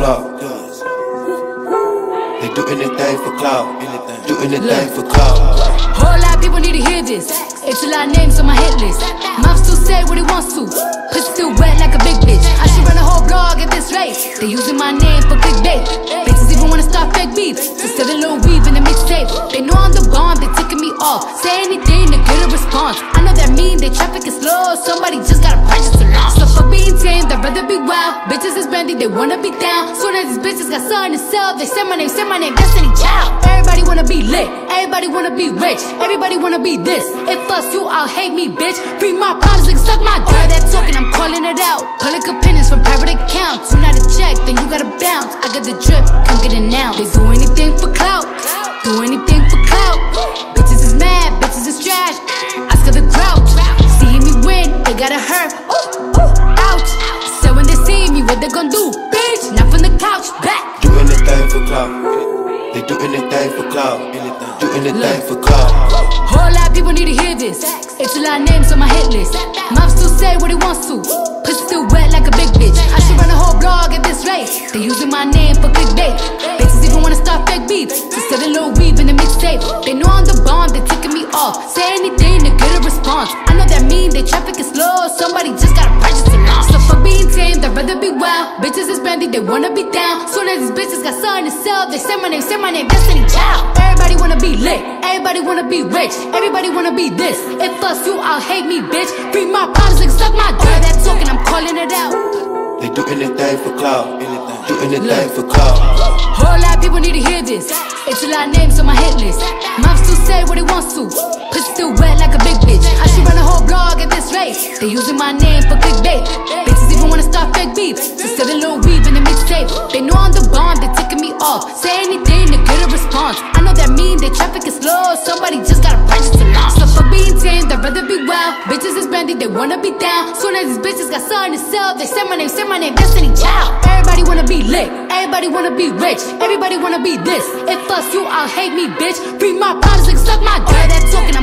clout. They do anything for clout. Do anything for clout. Whole lot of people need to hear this. It's a lot of names on my hit list. Mouth still say what he wants to. Pussy still wet like a big bitch. I should run a whole blog at this rate. They using my name for clickbait. Bitches even wanna start fake beef. So sell a little weave in the mixtape. They know I'm the bomb, they ticking me off. Say anything to get a response. I know that mean they traffic is slow. Somebody just gotta purchase a launch. So for being tame, they'd rather be wild. Bitches is brandy, they wanna be down. Soon as these bitches got something to sell, they say my name, Destiny Child. Everybody wanna be lit, everybody wanna be rich, everybody wanna be this. If us you, I'll hate me, bitch. Free my problems, like suck my dick. That talking, I'm calling it out. Public opinions from private accounts. You not a check, then you gotta bounce. I got the drip, come get it now. They do anything for clout, do anything for clout. Bitches is mad, bitches is trash. Ask her the grouch. See me win, they gotta hurt. Ooh, ooh, ouch. So when they see me, what they gon' do? Bitch, not from the couch, back. Do anything for clout. They do anything for clout. Do anything for clout. Whole lot of people need to hear this. It's a lot of names on my hit list. Mouth still say what he wants to. Pussy still wet like a big bitch. I should run a whole blog at this rate. They using my name for clickbait. Bitches even wanna start fake beef. So sell a little weave in the mixtape. They know I'm the bomb, they ticking me off. Say anything to get a response. I know that mean they traffic is slow. Somebody just gotta purchase a launch. So for being tame, they'd rather be wild. Bitches is brandy, they wanna be down. Soon as these bitches got something to sell, they say my name, Destiny Child. Everybody wanna be lit, everybody wanna be rich, everybody wanna be this. If us you, I'll hate me, bitch. Free my problems, like suck my dick. That talking, I'm calling it out. They do anything for clout. Do anything for clout. Whole lot of people need to hear this. It's a lot of names on my hit list. Mouth still say what he wants to. Pussy still wet like a big bitch. I should run a whole blog at this rate. They using my name for clickbait. Bitches even wanna start fake beef. So sell a little weave in the mixtape. They know I'm the bomb, they ticking me off. Say anything to get a response. I know that mean they traffic is slow. Somebody just gotta purchase a launch. So for being tame, they'd rather be wild. Bitches is brandy, they wanna be down. Soon as these bitches got something to sell, they say my name, Destiny Child. Everybody wanna be lit, everybody wanna be rich, everybody wanna be this. If us you, I'll hate me, bitch. Free my problems, like suck my dick. That talking,